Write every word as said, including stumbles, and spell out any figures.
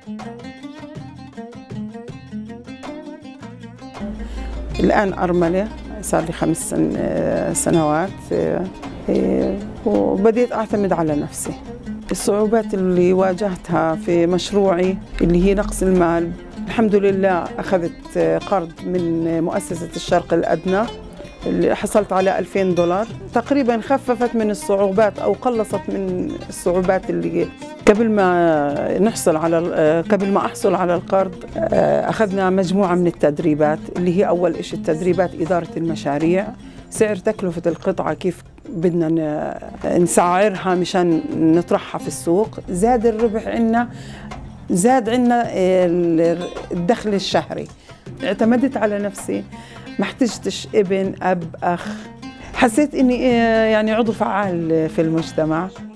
الآن أرملة، صار لي خمس سنوات وبديت أعتمد على نفسي. الصعوبات اللي واجهتها في مشروعي اللي هي نقص المال، الحمد لله أخذت قرض من مؤسسة الشرق الأدنى اللي حصلت على ألفين دولار، تقريبا خففت من الصعوبات أو قلصت من الصعوبات اللي قبل ما نحصل على قبل ما أحصل على القرض. أخذنا مجموعة من التدريبات اللي هي أول شيء التدريبات إدارة المشاريع، سعر تكلفة القطعة كيف بدنا نسعرها مشان نطرحها في السوق، زاد الربح عنا، زاد عنا الدخل الشهري. اعتمدت على نفسي، ما احتجتش ابن أب أخ، حسيت إني يعني عضو فعال في المجتمع.